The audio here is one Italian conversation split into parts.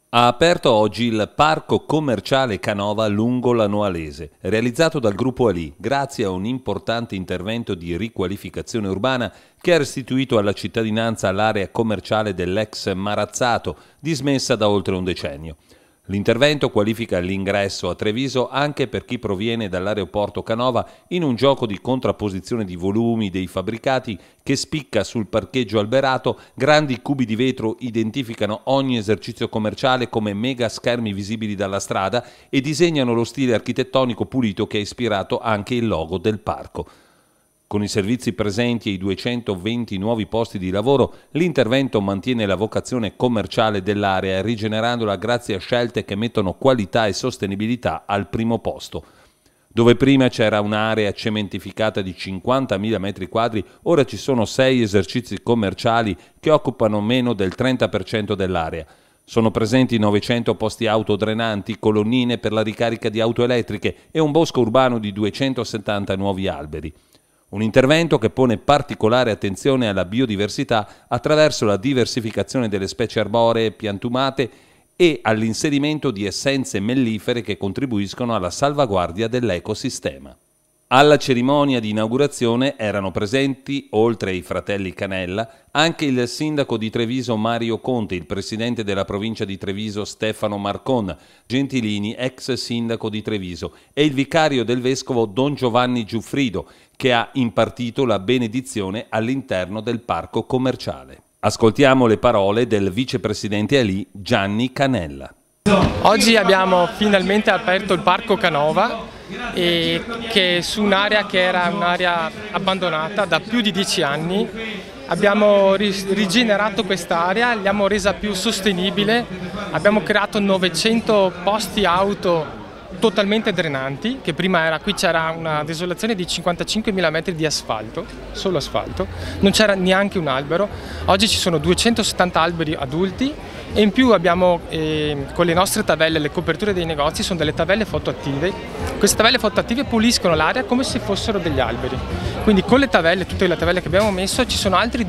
Ha aperto oggi il Parco Commerciale Canova lungo la Noalese, realizzato dal Gruppo Ali, grazie a un importante intervento di riqualificazione urbana che ha restituito alla cittadinanza l'area commerciale dell'ex Marazzato, dismessa da oltre un decennio. L'intervento qualifica l'ingresso a Treviso anche per chi proviene dall'aeroporto Canova in un gioco di contrapposizione di volumi dei fabbricati che spicca sul parcheggio alberato. Grandi cubi di vetro identificano ogni esercizio commerciale come mega schermi visibili dalla strada e disegnano lo stile architettonico pulito che ha ispirato anche il logo del parco. Con i servizi presenti e i 220 nuovi posti di lavoro, l'intervento mantiene la vocazione commerciale dell'area, rigenerandola grazie a scelte che mettono qualità e sostenibilità al primo posto. Dove prima c'era un'area cementificata di 50.000 metri quadri, ora ci sono 6 esercizi commerciali che occupano meno del 30% dell'area. Sono presenti 900 posti auto drenanti, colonnine per la ricarica di auto elettriche e un bosco urbano di 270 nuovi alberi. Un intervento che pone particolare attenzione alla biodiversità attraverso la diversificazione delle specie arboree e piantumate e all'inserimento di essenze mellifere che contribuiscono alla salvaguardia dell'ecosistema. Alla cerimonia di inaugurazione erano presenti, oltre ai fratelli Canella, anche il sindaco di Treviso Mario Conte, il presidente della provincia di Treviso Stefano Marcon, Gentilini, ex sindaco di Treviso, e il vicario del vescovo Don Giovanni Giuffrido, che ha impartito la benedizione all'interno del parco commerciale. Ascoltiamo le parole del vicepresidente Ali Gianni Canella. Oggi abbiamo finalmente aperto il Parco Canova, che è su un'area che era un'area abbandonata da più di 10 anni. Abbiamo rigenerato quest'area, l'abbiamo resa più sostenibile, abbiamo creato 900 posti auto totalmente drenanti, che prima qui c'era una desolazione di 55.000 metri di asfalto, solo asfalto, non c'era neanche un albero. Oggi ci sono 270 alberi adulti e in più abbiamo con le nostre tavelle, le coperture dei negozi sono delle tavelle fotoattive. Queste tavelle fotoattive puliscono l'aria come se fossero degli alberi. Quindi con le tavelle, tutte le tavelle che abbiamo messo, ci sono altri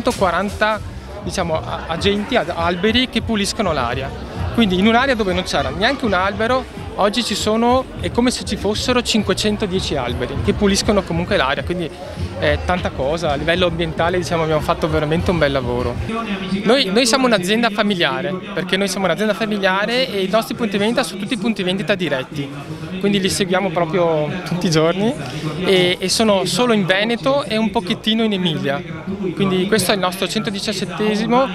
240 agenti, alberi che puliscono l'aria. Quindi in un'area dove non c'era neanche un albero, oggi è come se ci fossero 510 alberi che puliscono comunque l'aria, quindi è tanta cosa. A livello ambientale abbiamo fatto veramente un bel lavoro. Noi siamo un'azienda familiare, perché noi siamo un'azienda familiare e i nostri punti vendita sono tutti punti vendita diretti, quindi li seguiamo proprio tutti i giorni e sono solo in Veneto e un pochettino in Emilia. Quindi questo è il nostro 117esimo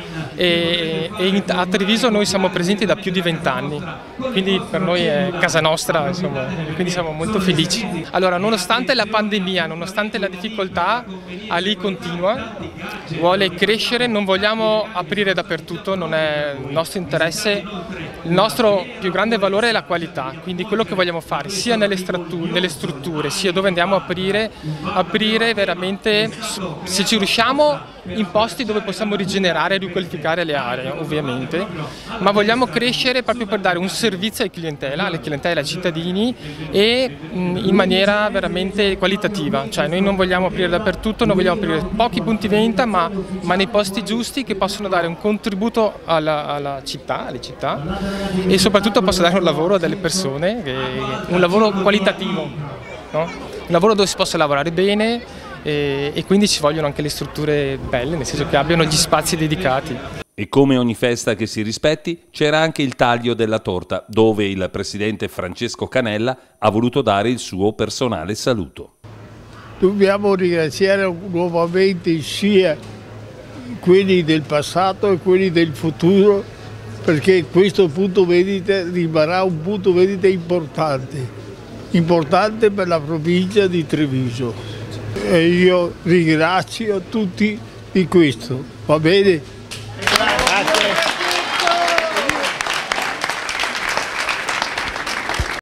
e a Treviso noi siamo presenti da più di 20 anni, quindi per noi è casa nostra, insomma, quindi siamo molto felici. Allora, nonostante la pandemia, nonostante la difficoltà, Ali continua, vuole crescere, non vogliamo aprire dappertutto, non è il nostro interesse. Il nostro più grande valore è la qualità, quindi quello che vogliamo fare sia nelle strutture, sia dove andiamo a aprire veramente, se ci riusciamo, in posti dove possiamo rigenerare e riqualificare le aree, ovviamente, ma vogliamo crescere proprio per dare un servizio alle clientela, ai cittadini e in maniera veramente qualitativa. Cioè noi non vogliamo aprire dappertutto, non vogliamo aprire pochi punti vendita, ma nei posti giusti che possono dare un contributo alle città e soprattutto possono dare un lavoro a delle persone, un lavoro qualitativo, no? Un lavoro dove si possa lavorare bene e quindi ci vogliono anche le strutture belle, nel senso che abbiano gli spazi dedicati. E come ogni festa che si rispetti, c'era anche il taglio della torta, dove il presidente Francesco Canella ha voluto dare il suo personale saluto. Dobbiamo ringraziare nuovamente sia quelli del passato e quelli del futuro, perché questo punto vendita rimarrà un punto vendita importante per la provincia di Treviso. E io ringrazio tutti di questo, va bene?